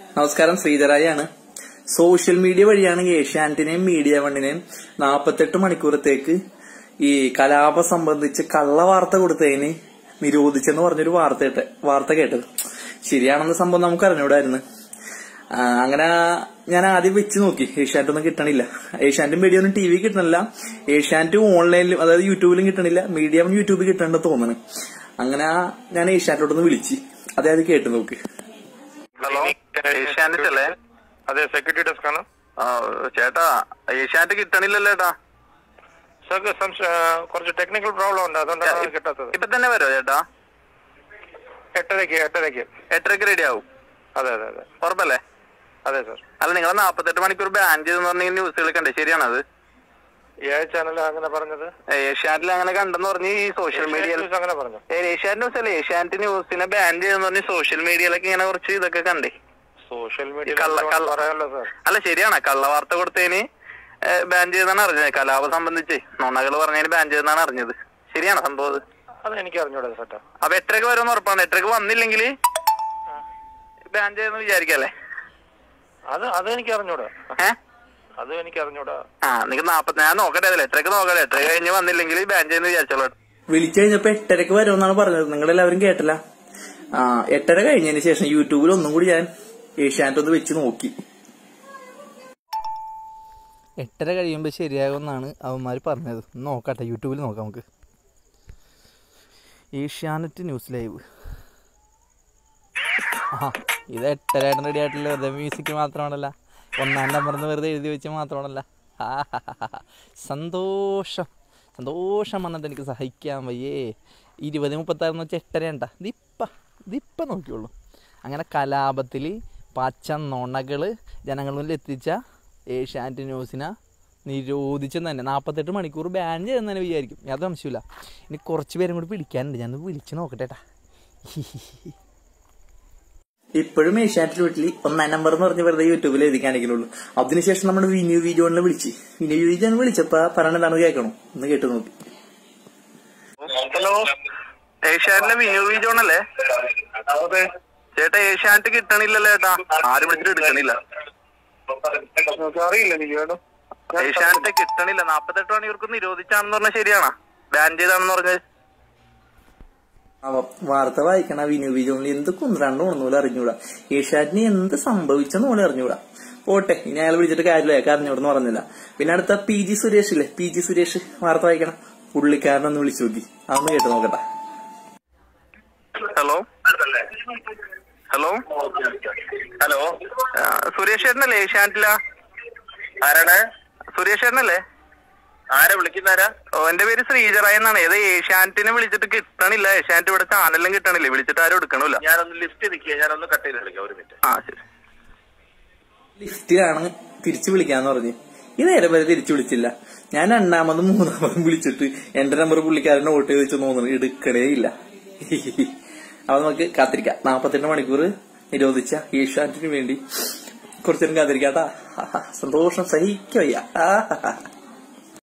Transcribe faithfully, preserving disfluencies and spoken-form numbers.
നമസ്കാരം, ശ്രീധരായാണ്. Social media വഴിയാണ് ഏഷ്യാനെറ്റിനെയും media വണ്ണിനെയും നാൽപ്പത്തെട്ട് മണിക്കൂറത്തേക്ക് ഈ കലാപം സംബന്ധിച്ച് കള്ള വാർത്ത കൊടുത്തതിന് നിരോധിച്ചെന്ന് പറഞ്ഞൊരു വാർത്ത വാർത്ത കേട്ടത്. ശരിയാണെന്ന സംഭവം നമുക്ക് അറിഞ്ഞൂടായിരുന്നു. അങ്ങനെ ഞാൻ ആദ്യം വെച്ച് നോക്കി. ഏഷ്യാനെറ്റ് ഒന്നും കിട്ടണില്ല. ഏഷ്യാനെറ്റും മീഡിയ ഒന്നും ടി വി കിട്ടണില്ല. ഏഷ്യാനെറ്റ് ഓൺലൈനിലും അതായത് യൂട്യൂബിലും കിട്ടണില്ല. മീഡിയ യൂട്യൂബിൽ കിട്ടണമെന്ന് തോന്നുന്നു. അങ്ങനെ ഞാൻ ഏഷ്യാനെറ്റോടൊന്ന് വിളിച്ച് അതായത് കേട്ട് നോക്ക്. ഹലോ, ഏഷ്യാനെറ്റ് അല്ലേ? അതെ, സെക്യൂരിറ്റി ഡെസ്ക് ആണ്. ചേട്ടാ, ഏഷ്യാനെറ്റ് കിട്ടണില്ലല്ലോ ചേട്ടാ. കുറച്ച് ടെക്നിക്കൽ പ്രോബ്ലം ഉണ്ട്, അതുകൊണ്ടാണ് കിട്ടാത്തത്. ഇപ്പൊ തന്നെ വരുമോ ചേട്ടാ? എട്ടരക്ക് എട്ടരക്ക് എട്ടരക്ക് റെഡി ആവും. അതെ അതെ അതെ, ഉറപ്പല്ലേ? അതെ സാർ. അല്ല, നിങ്ങൾ നാപ്പത്തെട്ട് മണിക്കൂർ ബാൻ ചെയ്തെന്ന് പറഞ്ഞ ന്യൂസുകൾ കണ്ടേ, ശരിയാണത്? ഏഴ് ചാനൽ അങ്ങനെ പറഞ്ഞത്? ഏഷ്യാനെറ്റിൽ അങ്ങനെ കണ്ടെന്ന് പറഞ്ഞ് ഈ സോഷ്യൽ മീഡിയയിൽ അങ്ങനെ പറഞ്ഞു. ഏഷ്യാനെറ്റ് ന്യൂസ് അല്ലേ, ഏഷ്യാനെറ്റ് ന്യൂസിനെ ബാൻ ചെയ്തെന്ന് പറഞ്ഞ് സോഷ്യൽ മീഡിയയിലൊക്കെ ഇങ്ങനെ കുറച്ച് ഇതൊക്കെ കണ്ടേ. സോഷ്യൽ മീഡിയ പറയാമല്ലോ സാർ. അല്ല, ശരിയാണ്. കള്ള വാർത്ത കൊടുത്തതിന് ബാൻ ചെയ്തെന്നാണ് അറിഞ്ഞത്. കലാപം സംബന്ധിച്ച് നുണകൾ പറഞ്ഞതിന് ബാൻ ചെയ്തെന്നാണ് അറിഞ്ഞത്. ശരിയാണ് സംഭവം? അത് എനിക്ക് അറിഞ്ഞൂടാ ചേട്ടാ. അപ്പൊ എട്ടരക്ക് വരുമെന്ന് ഉറപ്പാണ്. എട്ടരക്ക് വന്നില്ലെങ്കിൽ ബാൻ ചെയ്തെന്ന് വിചാരിക്കല്ലേ? അത് അത് എനിക്ക് അറിഞ്ഞൂടാ. ഏഹ് അത് എനിക്ക് അറിഞ്ഞൂടാ. ആ, നിങ്ങൾ നാപ്പത്തി ഞാൻ നോക്കട്ടെ, അതല്ലേ എട്ടരക്ക് നോക്കട്ടെ. എട്ടര കഴിഞ്ഞ് വന്നില്ലെങ്കിൽ ബാൻ ചെയ്യുന്ന വിചാരിച്ചോളൂ. വിളിച്ചു കഴിഞ്ഞപ്പോ എട്ടരക്ക് വരുമെന്നാണ് പറഞ്ഞത്. നിങ്ങളെല്ലാവരും കേട്ടില്ല. ആ എട്ടര കഴിഞ്ഞതിന് ശേഷം യൂട്യൂബിൽ ഒന്നും കൂടി ഞാൻ ഏഷ്യാനെറ്റ് ഒന്ന് വെച്ച് നോക്കി. എട്ടര കഴിയുമ്പോൾ ശരിയാകുമെന്നാണ് അവന്മാർ പറഞ്ഞത്. നോക്കട്ടെ, യൂട്യൂബിൽ നോക്കാം നമുക്ക്. Asianet news live. ആ ഇത് എട്ടരയായിട്ട് റെഡി ആയിട്ടില്ല. വെറുതെ മ്യൂസിക് മാത്രമാണല്ല, ഒന്നാം നമ്പറിന്ന് വെറുതെ എഴുതി വെച്ച് മാത്രമാണല്ല. ആ സന്തോഷം സന്തോഷം വന്നിട്ട് എനിക്ക് സഹിക്കാൻ വയ്യേ. ഇരുപത് മുപ്പത്താറെന്ന് വെച്ചാൽ എട്ടരയണ്ട. ഇതിപ്പ ഇതിപ്പം നോക്കിയുള്ളൂ. അങ്ങനെ കലാപത്തിൽ പച്ച നുണകൾ ജനങ്ങളിൽ എത്തിച്ച ഏഷ്യാനെറ്റ് ന്യൂസിനെ നിരോധിച്ചെന്ന് തന്നെ നാൽപ്പത്തെട്ട് മണിക്കൂർ ബാൻ ചെയ്തെന്ന് തന്നെ വിചാരിക്കും. യാതൊരു സംശയമില്ല. ഇനി കുറച്ച് പേരും കൂടി പിടിക്കാനുണ്ട്. ഞാൻ വിളിച്ച് നോക്കട്ടെ. ഇപ്പോഴും ഏഷ്യാനെറ്റ് വീട്ടിൽ ഒന്നാം നമ്പർ എന്ന് പറഞ്ഞ് വെറുതെ യൂട്യൂബിൽ എഴുതി കാണിക്കുന്നുള്ളൂ. അതിനുശേഷം നമ്മുടെ വിനു വിജോണിനെ വിളിച്ച് വിനു വിജോൺ വിളിച്ചപ്പോ പറയണതാണ് കേൾക്കണം. ഒന്ന് കേട്ട് നോക്കി. ഹലോ, ഏഷ്യാനെറ്റിലെ വിനു വിജോണല്ലേ? ചേട്ടാ, ഏഷ്യാനെറ്റ് കിട്ടണില്ലല്ലോ ചേട്ടാ. ആരും വിളിച്ചിട്ട് എടുക്കണില്ല. അറിയില്ല എനിക്ക് കേട്ടോ. ഏഷ്യാനെറ്റ് കിട്ടണില്ല. നാപ്പത്തെട്ട് മണിക്കൂർക്ക് നിരോധിച്ചാണെന്ന് പറഞ്ഞാൽ ശരിയാണോ? ബാൻ ചെയ്താണെന്ന് പറഞ്ഞത്. വാർത്ത വായിക്കണ വിനു വിജോണിൽ എന്ത് കുന്ത്രണ്ട് പോണെന്ന് അറിഞ്ഞൂടാ. ഏഷ്യാനെറ്റിന് എന്ത് സംഭവിച്ചെന്ന് പോലെ അറിഞ്ഞൂടാ. പോട്ടെ, ഇനി അയാൾ വിളിച്ചിട്ട് കാര്യമില്ല. അയാൾക്ക് അറിഞ്ഞൂടെന്ന് പറഞ്ഞില്ല. പിന്നെ അടുത്ത പി ജി സുരേഷ് ഇല്ലേ, പി ജി സുരേഷ് വാർത്ത വായിക്കണം. പുള്ളിക്കാരനൊന്ന് വിളിച്ചു നോക്കി. അതൊന്ന് കേട്ട് നോക്കട്ടെ. ഹലോ ഹലോ ഹലോ സുരേഷ് ചേട്ടനല്ലേ ഏഷ്യാനെറ്റിലാ? ആരാണ്? സുരേഷ് ചേട്ടനല്ലേ? ആരാ വിളിക്കുന്നാരാ? ഓ, എന്റെ പേര് ശ്രീജറായി എന്നാണ്. ഏത് ഏഷ്യാനെറ്റിനെ വിളിച്ചിട്ട് കിട്ടണില്ല. ഏഷ്യാനെറ്റ് ഇവിടെ ചാനലും കിട്ടണില്ല. വിളിച്ചിട്ട് ആരും എടുക്കണില്ല. ഞാനൊന്ന് ലിസ്റ്റ് നിൽക്കുക, ഞാനൊന്ന് കട്ട് ചെയ്ത് വിളിക്കാം. ഒരു മിനിറ്റ്. ആ ശരി. ലിസ്റ്റിലാണ് തിരിച്ചു വിളിക്കാന്ന് പറഞ്ഞ് ഈ നേരം വരെ തിരിച്ചു വിളിച്ചില്ല. ഞാൻ രണ്ടാമതും മൂന്നാമതും വിളിച്ചിട്ട് എന്റെ നമ്പർ പുള്ളിക്കാരൻ നോട്ട് ചെയ്ത് വെച്ച് തോന്നുന്നു എടുക്കണേ ഇല്ല. അപ്പൊ നമുക്ക് കാത്തിരിക്കാം. നാപ്പത്തെട്ട് മണിക്കൂർ നിരോധിച്ച ഏഷ്യാനെറ്റിന് വേണ്ടി കുറച്ചേരം കാത്തിരിക്കാട്ടാ. സന്തോഷം സഹിക്കയ്യ.